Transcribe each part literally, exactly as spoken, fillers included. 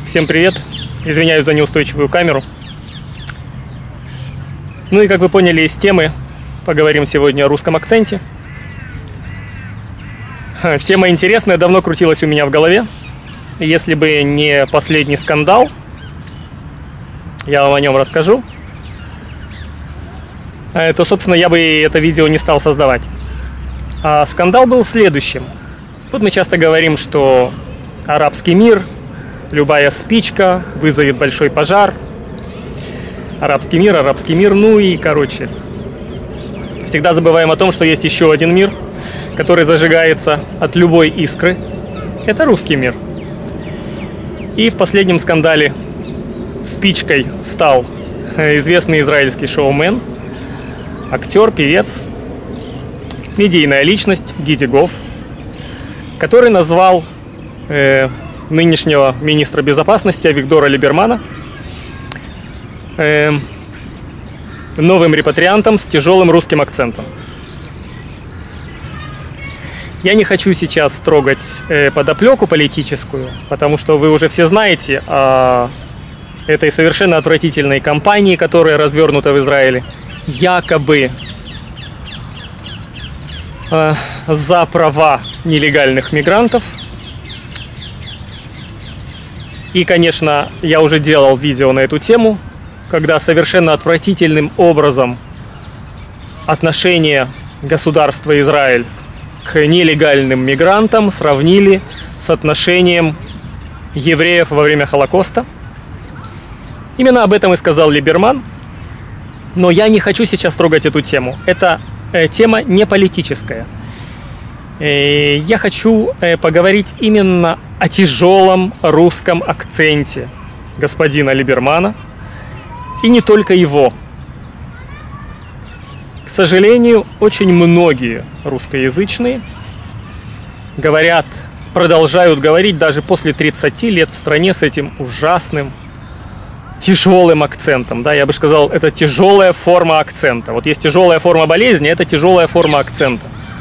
Всем привет! Извиняюсь за неустойчивую камеру. Ну и как вы поняли из темы, поговорим сегодня о русском акценте. Тема интересная, давно крутилась у меня в голове. Если бы не последний скандал, я вам о нем расскажу, то, собственно, я бы это видео не стал создавать. А скандал был следующим. Тут мы часто говорим, что арабский мир, любая спичка вызовет большой пожар. Арабский мир, арабский мир, ну и короче. Всегда забываем о том, что есть еще один мир, который зажигается от любой искры. Это русский мир. И в последнем скандале спичкой стал известный израильский шоумен, актер, певец, медийная личность Гиди Гофф, который назвал э, нынешнего министра безопасности Авигдора Либермана э, новым репатриантом с тяжелым русским акцентом. Я не хочу сейчас трогать э, подоплеку политическую, потому что вы уже все знаете о этой совершенно отвратительной кампании, которая развернута в Израиле, якобы э, за права нелегальных мигрантов. И, конечно, я уже делал видео на эту тему, когда совершенно отвратительным образом отношение государства Израиль к нелегальным мигрантам сравнили с отношением евреев во время Холокоста. Именно об этом и сказал Либерман. Но я не хочу сейчас трогать эту тему. Это э, тема не политическая. Э, я хочу э, поговорить именно о тяжелом русском акценте господина Либермана. И не только его. К сожалению, очень многие русскоязычные говорят, продолжают говорить даже после тридцати лет в стране с этим ужасным, тяжелым акцентом. Да, я бы сказал, это тяжелая форма акцента. Вот есть тяжелая форма болезни, это тяжелая форма акцента.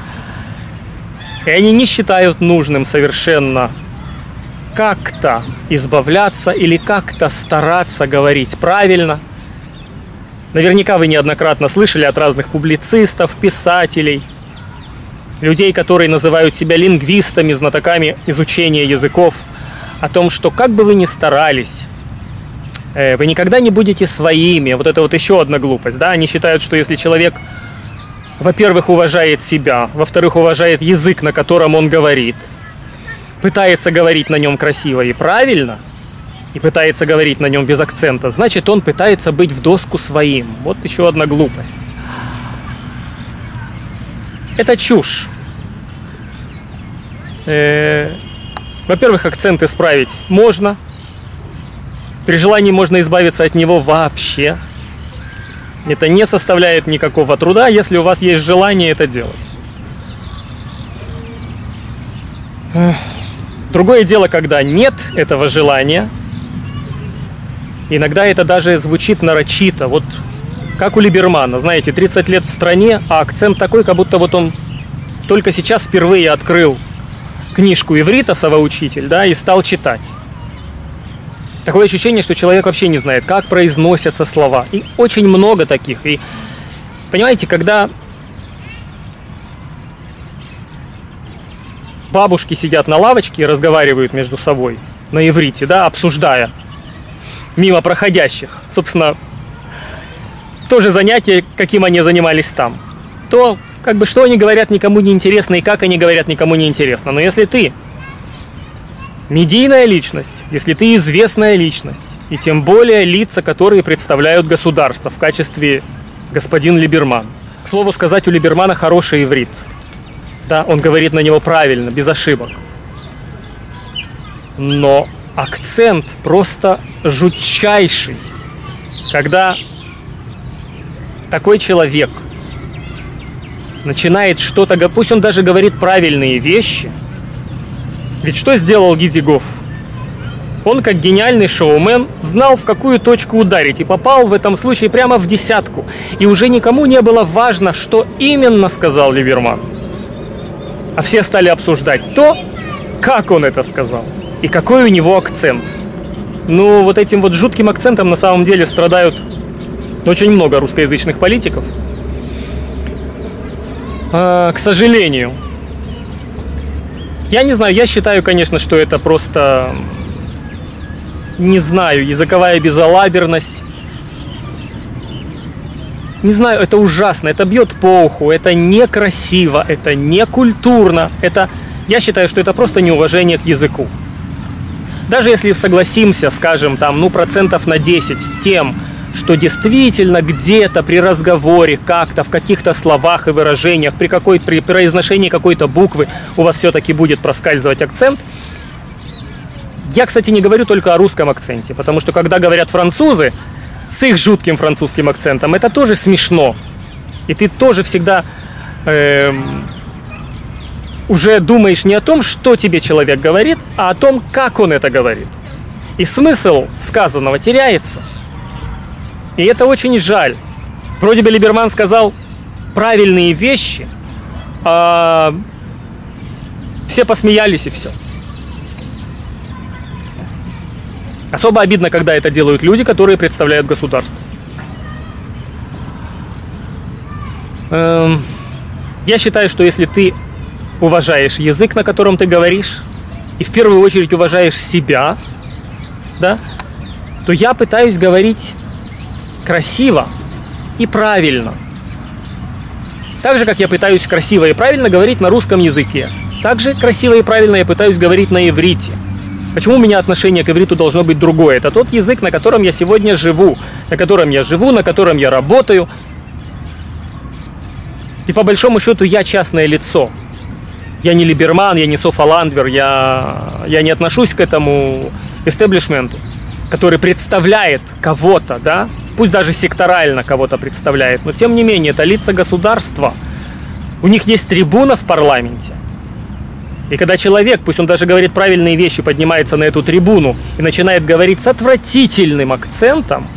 И они не считают нужным совершенно как-то избавляться или как-то стараться говорить правильно. Наверняка вы неоднократно слышали от разных публицистов, писателей, людей, которые называют себя лингвистами, знатоками изучения языков, о том, что как бы вы ни старались, вы никогда не будете своими. Вот это вот еще одна глупость. Да? Они считают, что если человек, во-первых, уважает себя, во-вторых, уважает язык, на котором он говорит, пытается говорить на нем красиво и правильно, и пытается говорить на нем без акцента, значит, он пытается быть в доску своим. Вот еще одна глупость. Это чушь. Э-э- во-первых, акцент исправить можно. При желании можно избавиться от него вообще. Это не составляет никакого труда, если у вас есть желание это делать. Другое дело, когда нет этого желания. Иногда это даже звучит нарочито. Вот как у Либермана. Знаете, тридцать лет в стране, а акцент такой, как будто вот он только сейчас впервые открыл книжку иврита, совоучитель, да, и стал читать. Такое ощущение, что человек вообще не знает, как произносятся слова. И очень много таких. И понимаете, когда бабушки сидят на лавочке и разговаривают между собой на иврите, да, обсуждая мимо проходящих, собственно, тоже занятие, каким они занимались там, то как бы что они говорят, никому не интересно, и как они говорят, никому не интересно. Но если ты медийная личность, если ты известная личность, и тем более лица, которые представляют государство в качестве господин Либерман. К слову сказать, у Либермана хороший иврит. Да, он говорит на него правильно, без ошибок. Но акцент просто жутчайший. Когда такой человек начинает что-то, пусть он даже говорит правильные вещи. Ведь что сделал Гиди Гофф? Он, как гениальный шоумен, знал, в какую точку ударить, и попал в этом случае прямо в десятку. И уже никому не было важно, что именно сказал Либерман. А все стали обсуждать то, как он это сказал, и какой у него акцент. Ну, вот этим вот жутким акцентом на самом деле страдают очень много русскоязычных политиков. А, к сожалению. Я не знаю, я считаю, конечно, что это просто, не знаю, языковая безалаберность. Не знаю, это ужасно, это бьет по уху, это некрасиво, это некультурно. Это, я считаю, что это просто неуважение к языку. Даже если согласимся, скажем, там, ну, процентов на десять с тем, что действительно где-то при разговоре, как-то в каких-то словах и выражениях, при, какой, при произношении какой-то буквы у вас все-таки будет проскальзывать акцент. Я, кстати, не говорю только о русском акценте, потому что когда говорят французы с их жутким французским акцентом, это тоже смешно. И ты тоже всегда эм, уже думаешь не о том, что тебе человек говорит, а о том, как он это говорит. И смысл сказанного теряется. И это очень жаль. Вроде бы Либерман сказал правильные вещи, а все посмеялись и все. Особо обидно, когда это делают люди, которые представляют государство. Эм, я считаю, что если ты уважаешь язык, на котором ты говоришь, и в первую очередь уважаешь себя, да, то я пытаюсь говорить красиво и правильно. Так же, как я пытаюсь красиво и правильно говорить на русском языке. Так же красиво и правильно я пытаюсь говорить на иврите. Почему у меня отношение к ивриту должно быть другое? Это тот язык, на котором я сегодня живу, на котором я живу, на котором я работаю. И по большому счету я частное лицо. Я не Либерман, я не Софа Ландвер, я, я не отношусь к этому эстеблишменту, который представляет кого-то, да? Пусть даже секторально кого-то представляет, но тем не менее это лица государства. У них есть трибуна в парламенте. И когда человек, пусть он даже говорит правильные вещи, поднимается на эту трибуну и начинает говорить с отвратительным акцентом,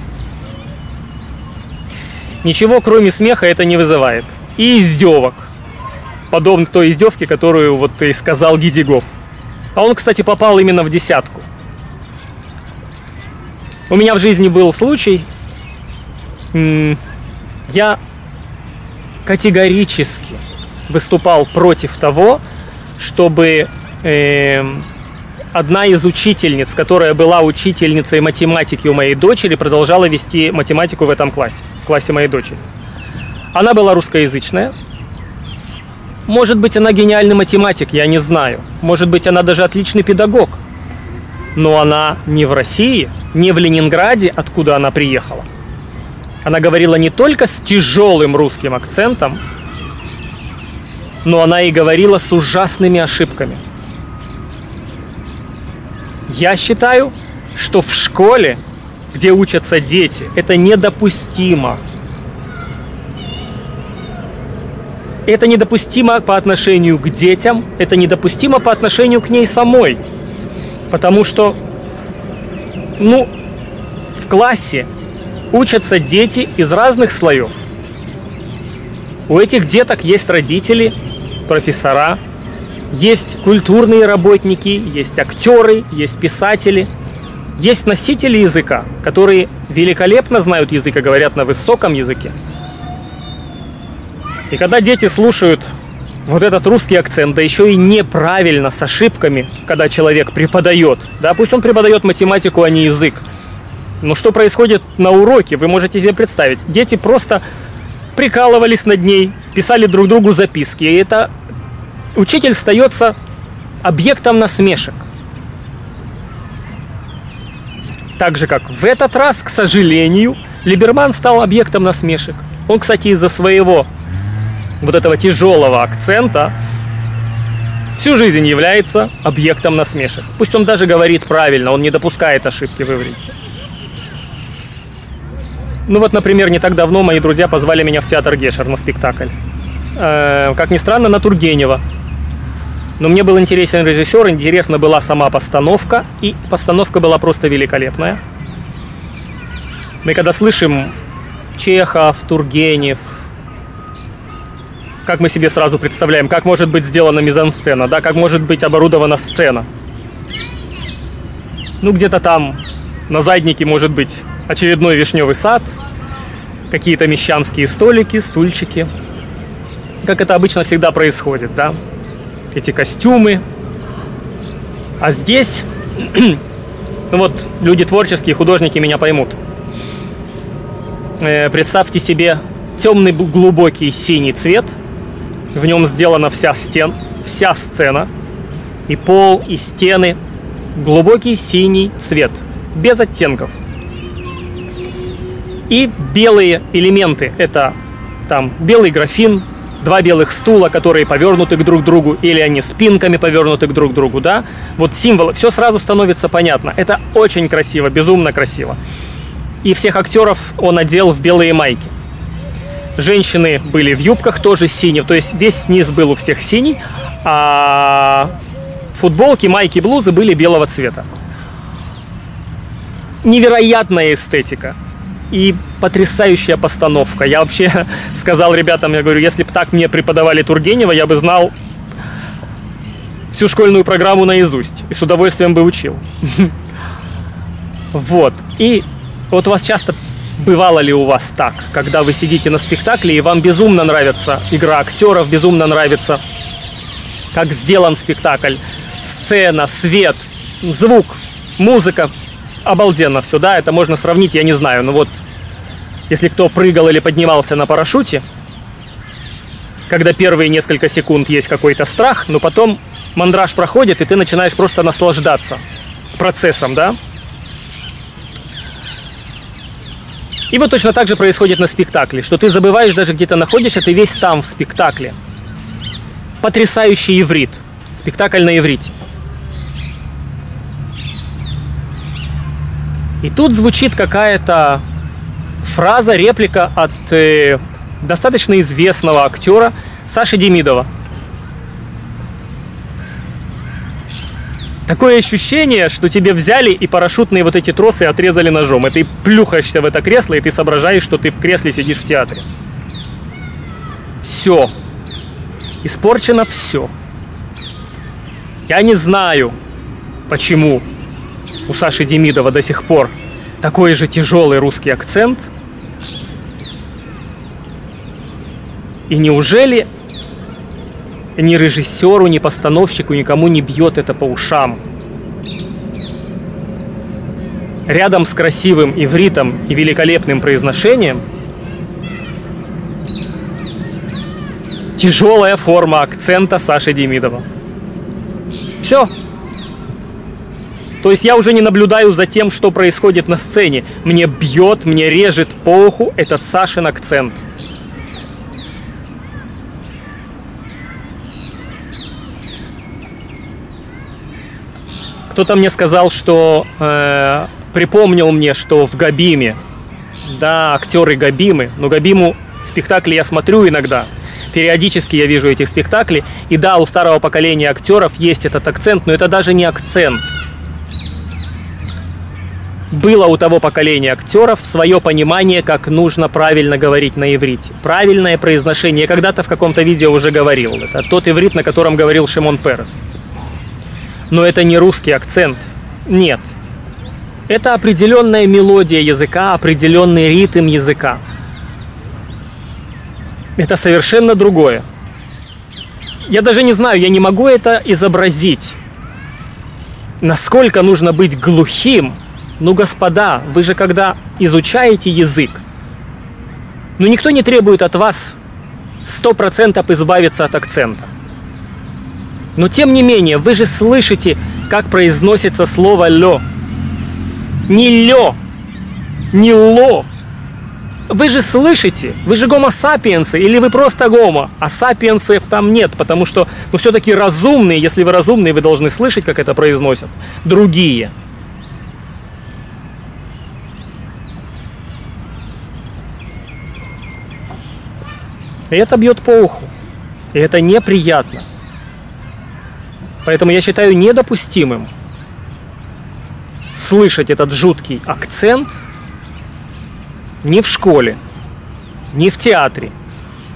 ничего кроме смеха это не вызывает. И издевок. Подобно той издевке, которую вот и сказал Гидигов. А он, кстати, попал именно в десятку. У меня в жизни был случай. Я категорически выступал против того, чтобы э, одна из учительниц, которая была учительницей математики у моей дочери, продолжала вести математику в этом классе, в классе моей дочери. Она была русскоязычная. Может быть, она гениальный математик, я не знаю. Может быть, она даже отличный педагог. Но она не в России, не в Ленинграде, откуда она приехала. Она говорила не только с тяжелым русским акцентом, но она и говорила с ужасными ошибками. Я считаю, что в школе, где учатся дети, это недопустимо. Это недопустимо по отношению к детям, это недопустимо по отношению к ней самой. Потому что, ну, в классе учатся дети из разных слоев. У этих деток есть родители, профессора, есть культурные работники, есть актеры, есть писатели, есть носители языка, которые великолепно знают язык и говорят на высоком языке. И когда дети слушают вот этот русский акцент, да еще и неправильно, с ошибками, когда человек преподает, да, пусть он преподает математику, а не язык. Но что происходит на уроке, вы можете себе представить. Дети просто прикалывались над ней, писали друг другу записки. И это учитель остается объектом насмешек. Так же, как в этот раз, к сожалению, Либерман стал объектом насмешек. Он, кстати, из-за своего вот этого тяжелого акцента всю жизнь является объектом насмешек. Пусть он даже говорит правильно, он не допускает ошибки в иврите. Ну вот, например, не так давно мои друзья позвали меня в театр Гешер на спектакль. Э, как ни странно, на Тургенева. Но мне был интересен режиссер, интересна была сама постановка, и постановка была просто великолепная. Мы когда слышим Чехов, Тургенев, как мы себе сразу представляем, как может быть сделана мизансцена, да, как может быть оборудована сцена. Ну, где-то там На заднике может быть очередной вишневый сад, какие-то мещанские столики, стульчики. Как это обычно всегда происходит, да? Эти костюмы. А здесь, ну вот, люди творческие, художники меня поймут. Э, представьте себе темный глубокий синий цвет. В нем сделана вся, стен, вся сцена. И пол, и стены. Глубокий синий цвет. Без оттенков. И белые элементы. Это там белый графин, два белых стула, которые повернуты к друг другу, или они спинками повернуты к друг другу, да? Вот символы. Все сразу становится понятно. Это очень красиво, безумно красиво. И всех актеров он одел в белые майки. Женщины были в юбках тоже синие, то есть весь низ был у всех синий, а футболки, майки, блузы были белого цвета. Невероятная эстетика и потрясающая постановка. Я вообще сказал ребятам, я говорю, если бы так мне преподавали Тургенева, я бы знал всю школьную программу наизусть и с удовольствием бы учил. Вот. И вот у вас часто... Бывало ли у вас так, когда вы сидите на спектакле, и вам безумно нравится игра актеров, безумно нравится, как сделан спектакль, сцена, свет, звук, музыка, обалденно все, да, это можно сравнить, я не знаю, но вот, если кто прыгал или поднимался на парашюте, когда первые несколько секунд есть какой-то страх, но потом мандраж проходит, и ты начинаешь просто наслаждаться процессом, да. И вот точно так же происходит на спектакле, что ты забываешь даже, где ты находишься, ты весь там в спектакле. Потрясающий иврит. Спектакль на иврите. И тут звучит какая-то фраза, реплика от э, достаточно известного актера Саши Демидова. Такое ощущение, что тебе взяли и парашютные вот эти тросы отрезали ножом. И ты плюхаешься в это кресло, и ты соображаешь, что ты в кресле сидишь в театре. Все. Испорчено все. Я не знаю, почему у Саши Демидова до сих пор такой же тяжелый русский акцент. И неужели ни режиссеру, ни постановщику, никому не бьет это по ушам? Рядом с красивым ивритом и великолепным произношением тяжелая форма акцента Саши Демидова. Все. То есть я уже не наблюдаю за тем, что происходит на сцене. Мне бьет, мне режет по уху этот Сашин акцент. Кто-то мне сказал, что э, припомнил мне, что в Габиме, да, актеры Габимы, но Габиму спектакли я смотрю иногда, периодически я вижу эти спектакли, и да, у старого поколения актеров есть этот акцент, но это даже не акцент. Было у того поколения актеров свое понимание, как нужно правильно говорить на иврите. Правильное произношение. Я когда-то в каком-то видео уже говорил. Это тот иврит, на котором говорил Шимон Перес. Но это не русский акцент. Нет. Это определенная мелодия языка, определенный ритм языка. Это совершенно другое. Я даже не знаю, я не могу это изобразить. Насколько нужно быть глухим. Ну, господа, вы же когда изучаете язык, ну, никто не требует от вас сто процентов избавиться от акцента. Но, тем не менее, вы же слышите, как произносится слово «лё». Не «лё», не «ло». Вы же слышите, вы же гомо-сапиенсы, или вы просто гомо, а сапиенсов там нет, потому что, ну, все-таки разумные, если вы разумные, вы должны слышать, как это произносят другие. И это бьет по уху. И это неприятно. Поэтому я считаю недопустимым слышать этот жуткий акцент ни в школе, ни в театре,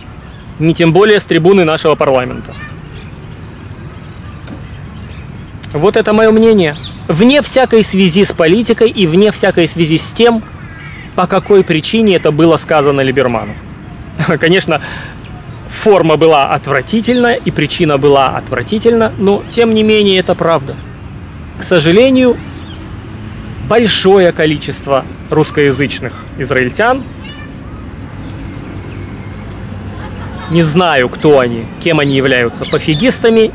ни тем более с трибуны нашего парламента. Вот это мое мнение. Вне всякой связи с политикой и вне всякой связи с тем, по какой причине это было сказано Либерману. Конечно, форма была отвратительная и причина была отвратительна, но тем не менее это правда. К сожалению, большое количество русскоязычных израильтян, не знаю, кто они, кем они являются, пофигистами,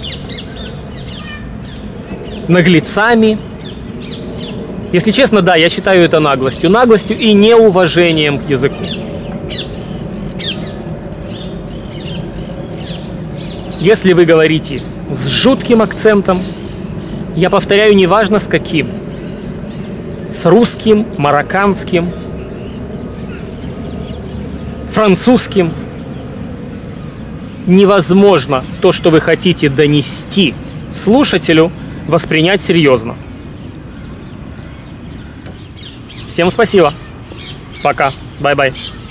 наглецами. Если честно, да, я считаю это наглостью. Наглостью и неуважением к языку. Если вы говорите с жутким акцентом, я повторяю, неважно с каким, с русским, марокканским, французским, невозможно то, что вы хотите донести слушателю, воспринять серьезно. Всем спасибо. Пока. Бай-бай.